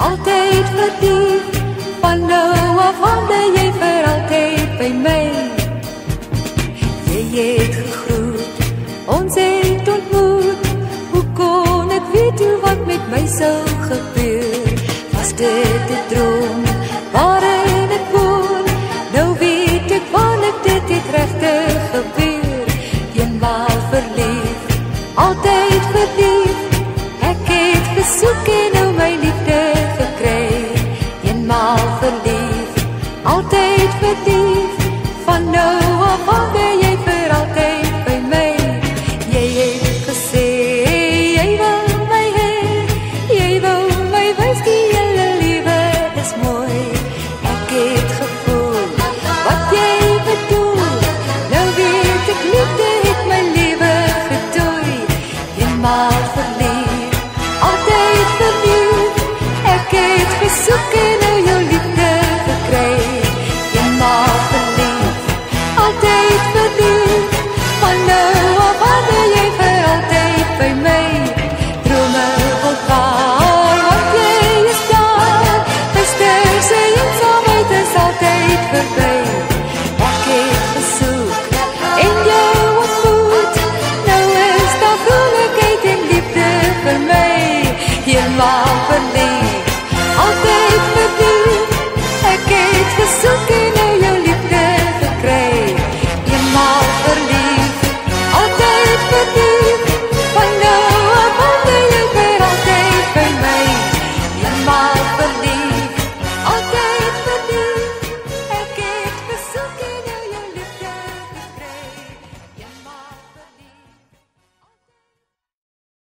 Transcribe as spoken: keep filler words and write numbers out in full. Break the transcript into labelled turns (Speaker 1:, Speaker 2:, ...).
Speaker 1: altyd verdiep. Van nou af hande jy vir altyd by my. Jy het gegroet, ons het ontmoet. Hoe kon ek weet hoe wat met my sou gebeur? Was dit 'n droom waarin ek woon? Nou weet ek wanneer dit het regtig gebeur. Eenmaal verlief, altyd verlief. Ek het gesoek en nou my liefde gekry. Eenmaal verlief, altyd verlief. Van nou af hande jy vir altyd by my. Jy het gesê jy wil my hê, jy wil my wys die hele lewe is mooi. Ek het gevoel wat jy bedoel. Nou weet ek liefde het my lewe getooi. Eenmaal verlief, altyd verlief. Ek het gesoek en nou jou liefde gekry. Eenmaal verlief, altyd verlief. Van nou af hande jy vir altyd by my. Drome wil waar, want jy is daar. My ster sê eensaamheid is altyd verby. Ek het gesoek en jou ontmoet. Nou is daar vrolikheid en liefde vir my. Eenmaal verlief, altyd verlief. Ek het gesoek